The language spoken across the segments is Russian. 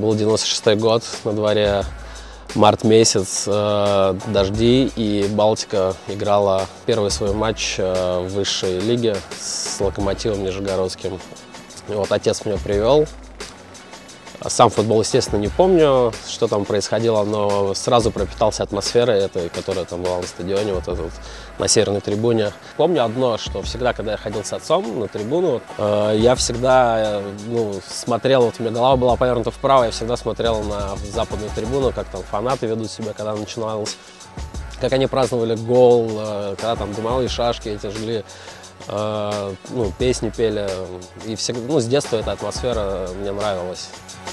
был 96-й год, на дворе март месяц, дожди, и Балтика играла первый свой матч в высшей лиге с Локомотивом Нижегородским. И вот отец меня привел. Сам футбол, естественно, не помню, что там происходило, но сразу пропитался атмосферой этой, которая там была на стадионе, вот этот, на северной трибуне. Помню одно, что всегда, когда я ходил с отцом на трибуну, я всегда смотрел, вот у меня голова была повернута вправо, я всегда смотрел на западную трибуну, как там фанаты ведут себя, когда начиналось, как они праздновали гол, когда там дымовые шашки эти жгли. Песни пели, и всегда, с детства эта атмосфера мне нравилась.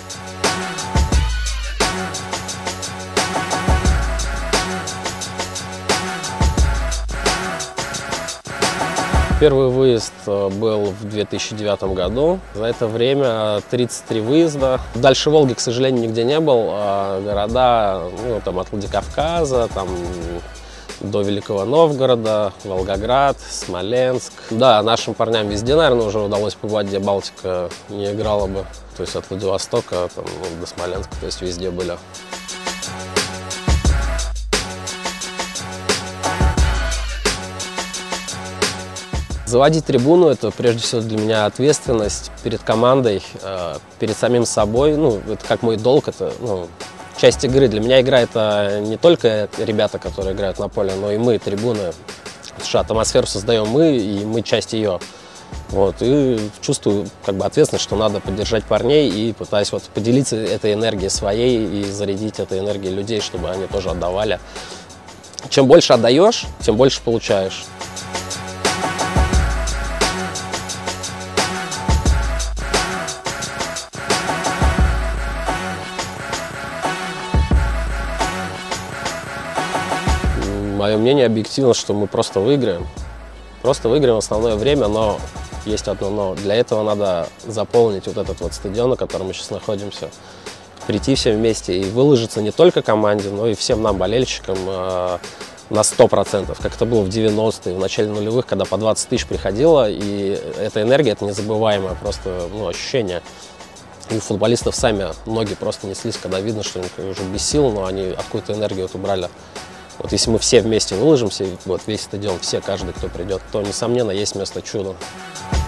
Первый выезд был в 2009 году. За это время 33 выезда. Дальше Волги, к сожалению, нигде не был. Города там, от Владикавказа, там, до Великого Новгорода, Волгоград, Смоленск. Да, нашим парням везде, наверное, уже удалось побывать, где Балтика не играла бы. То есть от Владивостока там, до Смоленска, то есть везде были. Заводить трибуну – это прежде всего для меня ответственность перед командой, перед самим собой. Это как мой долг, это часть игры. Для меня игра – это не только ребята, которые играют на поле, но и мы, трибуны. Потому что атмосферу создаем мы, и мы часть ее. Вот, и чувствую ответственность, что надо поддержать парней и пытаюсь поделиться этой энергией своей и зарядить этой энергией людей, чтобы они тоже отдавали. Чем больше отдаешь, тем больше получаешь. Мое мнение объективно, что мы просто выиграем. Просто выиграем основное время, но есть одно но. Для этого надо заполнить вот этот стадион, на котором мы сейчас находимся. Прийти все вместе и выложиться не только команде, но и всем нам, болельщикам, на 100%. Как это было в 90-е, в начале нулевых, когда по 20 тысяч приходило. И эта энергия, это незабываемое просто ощущение. И у футболистов сами ноги просто неслись, когда видно, что они уже без сил, но они откуда-то энергию убрали. Вот если мы все вместе выложимся, весь стадион, каждый, кто придет, то, несомненно, есть место чуда.